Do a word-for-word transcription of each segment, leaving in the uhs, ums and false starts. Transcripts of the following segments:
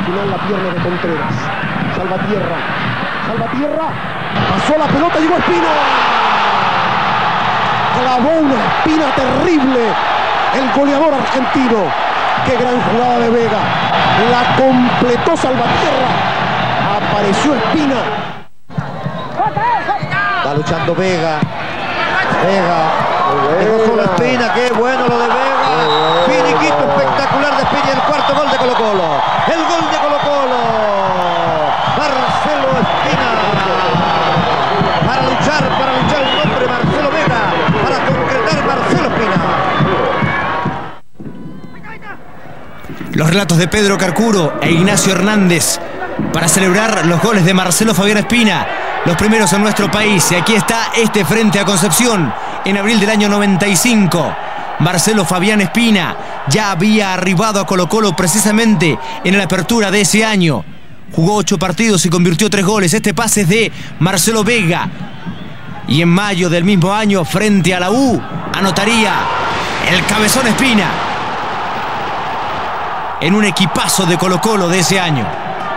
final la pierna de Contreras. Salvatierra. Salvatierra. Pasó la pelota, llegó Espina. Clavó una espina terrible el goleador argentino. Qué gran jugada de Vega. La completó Salvatierra. Apareció Espina. Va luchando Vega. Vega. Dejó solo Espina. Qué bueno lo de Vega. Finiquito espectacular de Espina y el cuarto gol de Colo Colo. El gol de Colo Colo. Marcelo Espina. Para luchar, para luchar el nombre Marcelo Vega. Para concretar Marcelo Espina. Los relatos de Pedro Carcuro e Ignacio Hernández para celebrar los goles de Marcelo Fabián Espina, los primeros en nuestro país. Y aquí está este frente a Concepción en abril del año noventa y cinco. Marcelo Fabián Espina ya había arribado a Colo Colo precisamente en la apertura de ese año. Jugó ocho partidos y convirtió tres goles. Este pase es de Marcelo Vega. Y en mayo del mismo año, frente a la U, anotaría el Cabezón Espina en un equipazo de Colo Colo de ese año.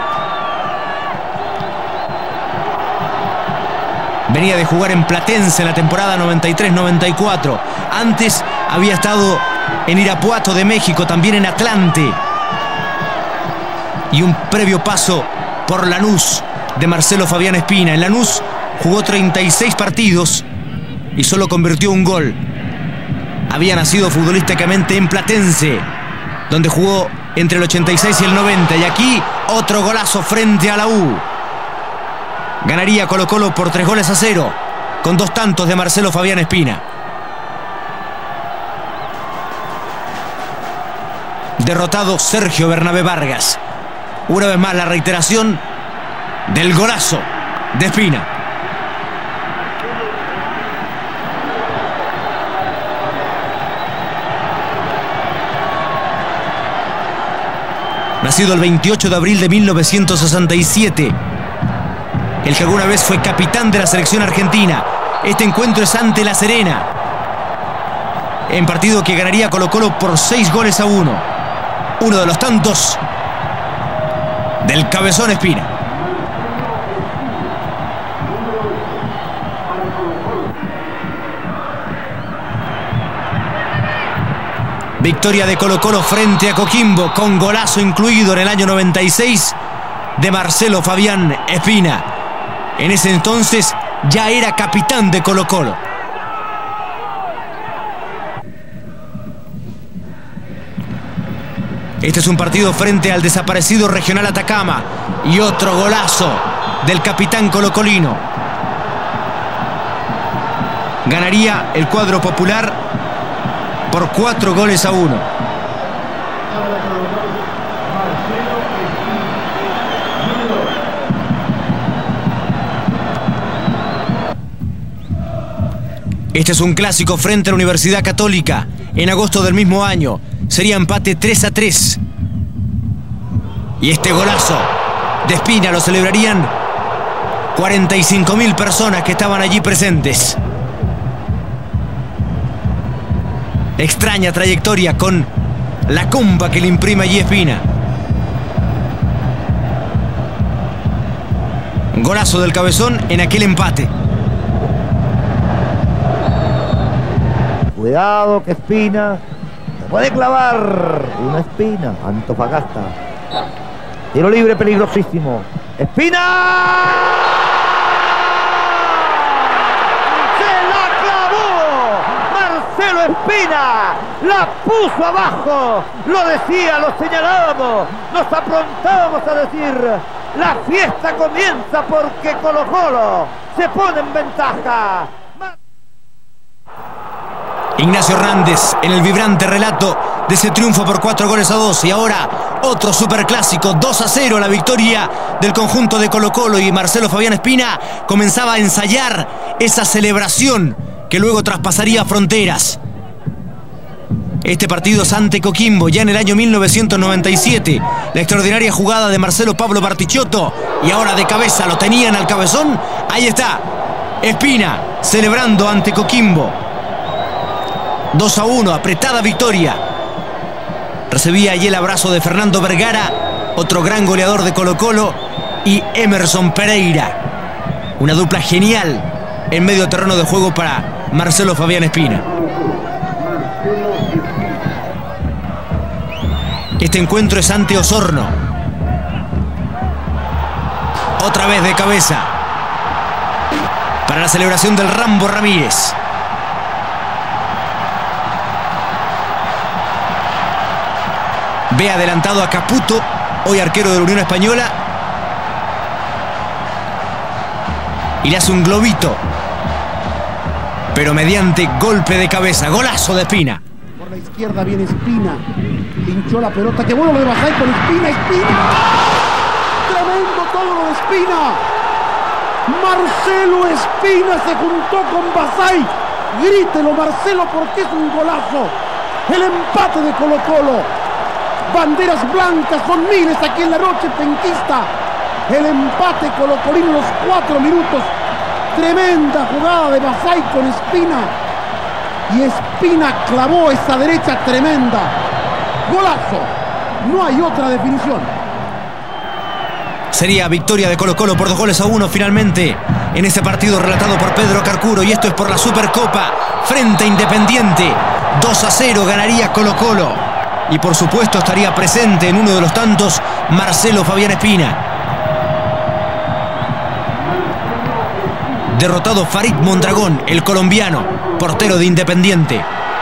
Venía de jugar en Platense en la temporada noventa y tres noventa y cuatro. Antes había estado en Irapuato de México, también en Atlante. Y un previo paso por Lanús de Marcelo Fabián Espina. En Lanús jugó treinta y seis partidos y solo convirtió un gol. Había nacido futbolísticamente en Platense, donde jugó entre el ochenta y seis y el noventa. Y aquí otro golazo frente a la U. Ganaría Colo Colo por tres goles a cero, con dos tantos de Marcelo Fabián Espina. Derrotado Sergio Bernabé Vargas. Una vez más la reiteración del golazo de Espina. Nacido el veintiocho de abril de mil novecientos sesenta y siete. El que alguna vez fue capitán de la selección argentina. Este encuentro es ante La Serena, en partido que ganaría Colo Colo por seis goles a uno. Uno de los tantos del Cabezón Espina. Victoria de Colo Colo frente a Coquimbo, con golazo incluido en el año noventa y seis de Marcelo Fabián Espina. En ese entonces ya era capitán de Colo Colo. Este es un partido frente al desaparecido Regional Atacama. Y otro golazo del capitán colocolino. Ganaría el cuadro popular por cuatro goles a uno. Este es un clásico frente a la Universidad Católica en agosto del mismo año. Sería empate tres a tres. Y este golazo de Espina lo celebrarían cuarenta y cinco mil personas que estaban allí presentes. Extraña trayectoria con la comba que le imprime allí Espina. Golazo del Cabezón en aquel empate. Cuidado que Espina se puede clavar. Una Espina. Antofagasta. Tiro libre peligrosísimo. Espina. Se la clavó. Marcelo Espina. La puso abajo. Lo decía, lo señalábamos. Nos aprontábamos a decir: la fiesta comienza porque Colo Colo se pone en ventaja. Ignacio Hernández en el vibrante relato de ese triunfo por cuatro goles a dos. Y ahora otro superclásico, dos a cero, la victoria del conjunto de Colo Colo. Y Marcelo Fabián Espina comenzaba a ensayar esa celebración que luego traspasaría fronteras. Este partido es ante Coquimbo, ya en el año mil novecientos noventa y siete. La extraordinaria jugada de Marcelo Pablo Bartichotto. Y ahora de cabeza lo tenían al Cabezón. Ahí está Espina celebrando ante Coquimbo. dos a uno, apretada victoria. Recibía allí el abrazo de Fernando Vergara otro gran goleador de Colo-Colo, y Emerson Pereira. Una dupla genial en medio terreno de juego para Marcelo Fabián Espina. Este encuentro es ante Osorno. Otra vez de cabeza para la celebración del Rambo Ramírez. Ve adelantado a Caputo, hoy arquero de la Unión Española, y le hace un globito, pero mediante golpe de cabeza. Golazo de Espina. Por la izquierda viene Espina, pinchó la pelota, que bueno lo de Basay con Espina, Espina, tremendo todo lo de Espina. Marcelo Espina se juntó con Basay, grítelo Marcelo porque es un golazo. El empate de Colo-Colo. Banderas blancas, son miles aquí en la noche penquista. El empate colocolino en los cuatro minutos. Tremenda jugada de Basay con Espina. Y Espina clavó esa derecha tremenda. Golazo. No hay otra definición. Sería victoria de Colo-Colo por dos goles a uno finalmente en este partido relatado por Pedro Carcuro. Y esto es por la Supercopa frente a Independiente. dos a cero ganaría Colo-Colo. Y por supuesto estaría presente en uno de los tantos Marcelo Fabián Espina. Derrotado Farid Mondragón, el colombiano, portero de Independiente.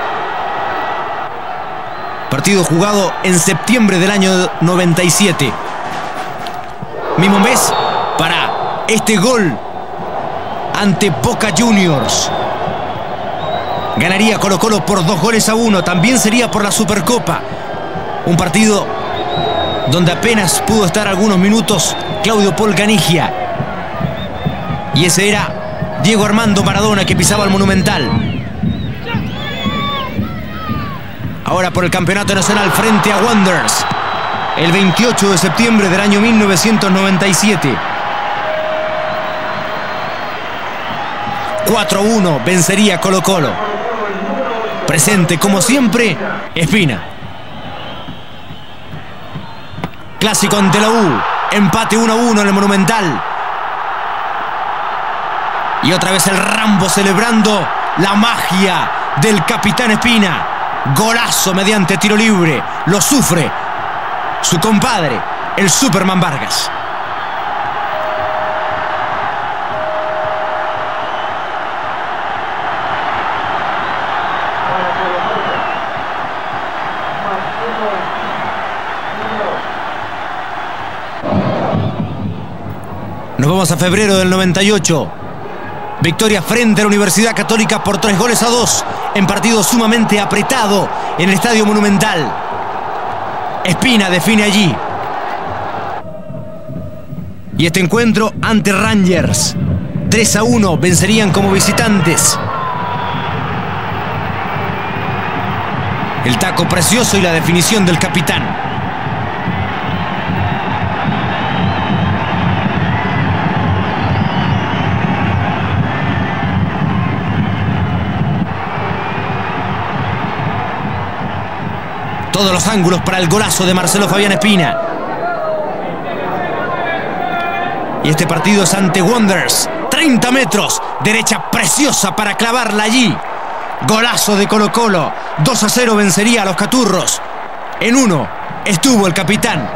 Partido jugado en septiembre del año noventa y siete. Mismo mes para este gol ante Boca Juniors. Ganaría Colo-Colo por dos goles a uno. También sería por la Supercopa. Un partido donde apenas pudo estar algunos minutos Claudio Paul Canigia. Y ese era Diego Armando Maradona, que pisaba el Monumental. Ahora por el campeonato nacional frente a Wanderers. El veintiocho de septiembre del año mil novecientos noventa y siete. cuatro a uno vencería Colo-Colo. Presente, como siempre, Espina. Clásico ante la U. Empate uno a uno en el Monumental. Y otra vez el Rambo celebrando la magia del capitán Espina. Golazo mediante tiro libre. Lo sufre su compadre, el Superman Vargas. Nos vamos a febrero del noventa y ocho. Victoria frente a la Universidad Católica por tres goles a dos en partido sumamente apretado en el Estadio Monumental. Espina define allí. Y este encuentro ante Rangers. tres a uno vencerían como visitantes. El taco precioso y la definición del capitán. Todos los ángulos para el golazo de Marcelo Fabián Espina. Y este partido es ante Wanderers. treinta metros. Derecha preciosa para clavarla allí. Golazo de Colo-Colo. dos a cero vencería a los Caturros. En uno estuvo el capitán.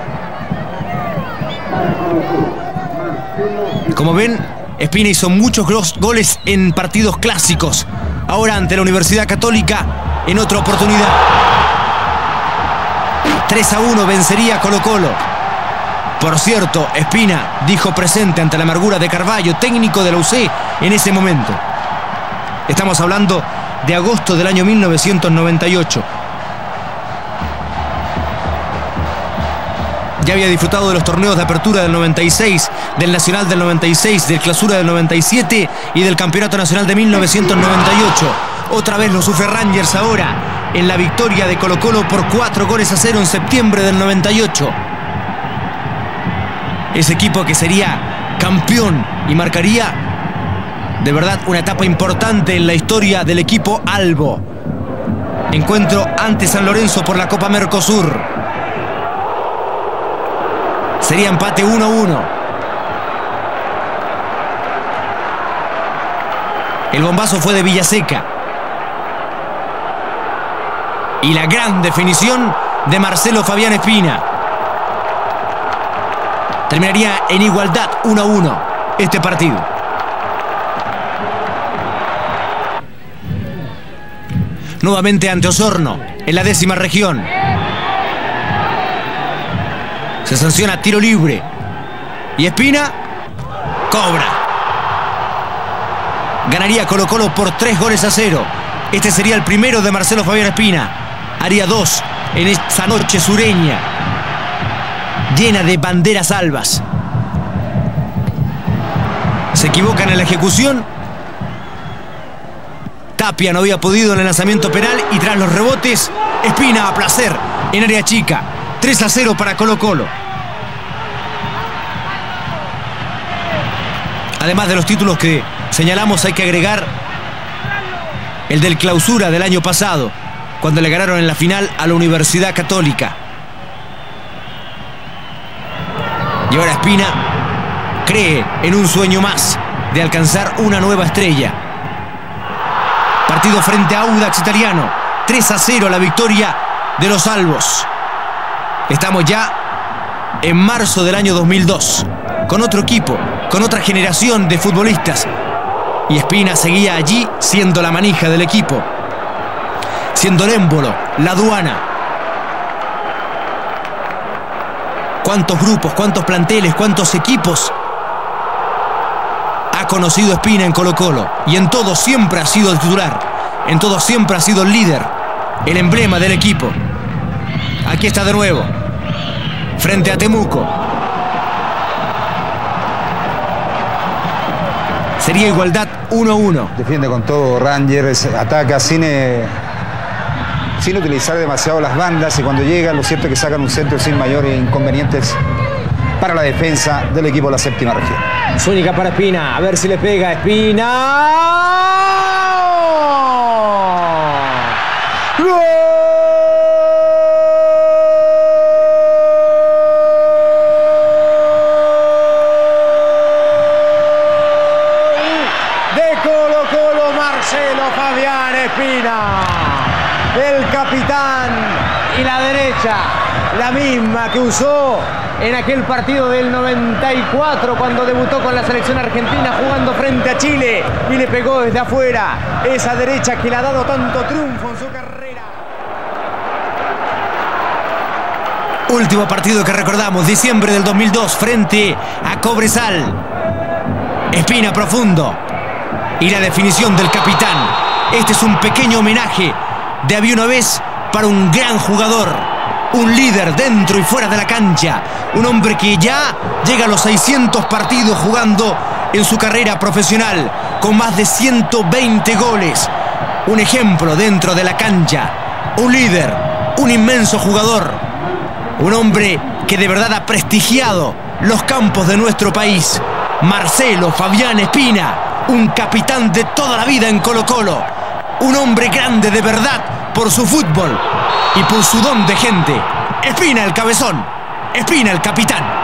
Como ven, Espina hizo muchos goles en partidos clásicos. Ahora ante la Universidad Católica en otra oportunidad. tres a uno vencería Colo-Colo. Por cierto, Espina dijo presente ante la amargura de Carvalho, técnico de la U C en ese momento. Estamos hablando de agosto del año mil novecientos noventa y ocho. Ya había disfrutado de los torneos de apertura del noventa y seis, del Nacional del noventa y seis, del Clausura del noventa y siete y del Campeonato Nacional de mil novecientos noventa y ocho. Otra vez lo sufre Rangers ahora en la victoria de Colo-Colo por cuatro goles a cero en septiembre del noventa y ocho. Ese equipo que sería campeón y marcaría de verdad una etapa importante en la historia del equipo albo. Encuentro ante San Lorenzo por la Copa Mercosur. Sería empate uno a uno. El bombazo fue de Villaseca. Y la gran definición de Marcelo Fabián Espina. Terminaría en igualdad uno a uno este partido. Nuevamente ante Osorno, en la décima región. Se sanciona tiro libre. Y Espina cobra. Ganaría Colo-Colo por tres goles a cero. Este sería el primero de Marcelo Fabián Espina. Haría dos en esta noche sureña, llena de banderas albas. Se equivocan en la ejecución. Tapia no había podido en el lanzamiento penal y tras los rebotes, Espina a placer en área chica. tres a cero para Colo-Colo. Además de los títulos que señalamos, hay que agregar el del clausura del año pasado, cuando le ganaron en la final a la Universidad Católica. Y ahora Espina cree en un sueño más de alcanzar una nueva estrella. Partido frente a Audax Italiano. tres a cero la victoria de los albos. Estamos ya en marzo del año dos mil dos, con otro equipo, con otra generación de futbolistas. Y Espina seguía allí siendo la manija del equipo, siendo el émbolo, la aduana. ¿Cuántos grupos, cuántos planteles, cuántos equipos ha conocido Espina en Colo-Colo? Y en todo siempre ha sido el titular, en todo siempre ha sido el líder, el emblema del equipo. Aquí está de nuevo, frente a Temuco. Sería igualdad uno a uno. Defiende con todo Rangers, ataca sin, eh, sin utilizar demasiado las bandas, y cuando llega lo cierto es que sacan un centro sin mayores inconvenientes para la defensa del equipo de la séptima región. Zúñiga para Espina, a ver si le pega Espina. ¡Gol! Colo-Colo, Marcelo Fabián Espina, el capitán, y la derecha, la misma que usó en aquel partido del noventa y cuatro cuando debutó con la selección argentina jugando frente a Chile y le pegó desde afuera, esa derecha que le ha dado tanto triunfo en su carrera. Último partido que recordamos, diciembre del dos mil dos, frente a Cobresal. Espina profundo. Y la definición del capitán. Este es un pequeño homenaje de había una vez para un gran jugador, un líder dentro y fuera de la cancha, un hombre que ya llega a los seiscientos partidos jugando en su carrera profesional, con más de ciento veinte goles. Un ejemplo dentro de la cancha, un líder, un inmenso jugador, un hombre que de verdad ha prestigiado los campos de nuestro país. Marcelo Fabián Espina, un capitán de toda la vida en Colo-Colo, un hombre grande de verdad por su fútbol y por su don de gente. Espina el cabezón, Espina el capitán.